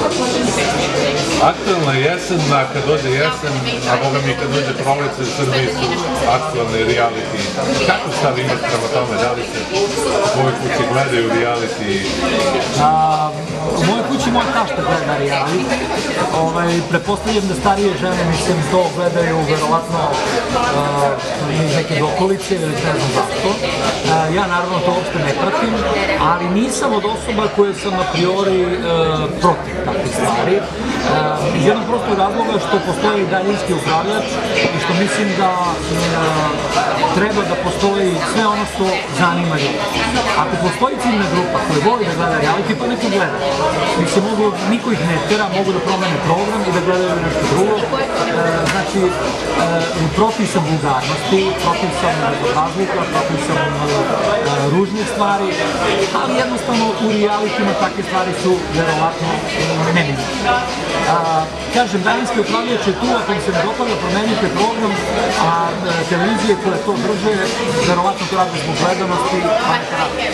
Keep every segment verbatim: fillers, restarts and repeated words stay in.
Aktualna jesen, da kad dođe jesen, a boga mi kad dođe proleće u Srbiji su aktualni reality. Kako stav imaš prema tome? Da li se u ovoj kući gledaju reality? U mojoj kući moj tašta gleda reality. Pretpostavljam da starije žene, mislim, to gledaju verovatno iz neke okolice ili ne znam zašto. Ja naravno to uopšte ne pratim, ali nisam od osoba koje sam a priori protiv takvih stvari. Iz jednog prostog razloga što postoji daljinski upravljač i što mislim da treba da postoji sve ono što zanima ljudi. Ako postoji ciljna grupa koja voli da gleda reality, pa neko gleda. Mislim, mogu, niko ih ne tera, mogu da promene program i da gledaju nešto drugo. Znači, protiv sam vulgarnosti, protiv sam razlika, protiv sam ružnih stvari, ali jednostavno u realitima takve stvari su verovatno nevidne. Kažem, daljinski upravljač je tu, ako mi se ne dopada, promenite program, a televizije koje to drže, verovatno to rade zbog gledanosti, a neka rade.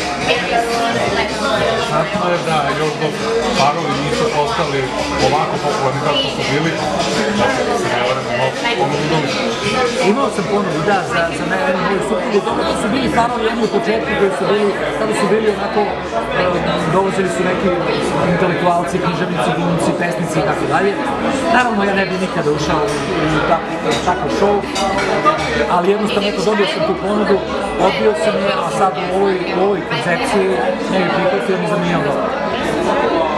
Znači je da još dok parovi nisu postali ovako popularni kao što su bili, da se ne vremeno ponovili. Imao sam ponovi, da, za mene i moju suprugu, to su bili parovi jedni u početku koji su bili, kada su bili onako, dolazili su neki intelektualci, književnici, glumci, pesnici i tako dalje. Naravno, ja ne bih nikada ušao u takav show, ali jednostavno, eto, dobio sam tu ponudu, odbio sam je, a sad u ovoj koncepciji ne bih prihvatio, mi za milijon dolara.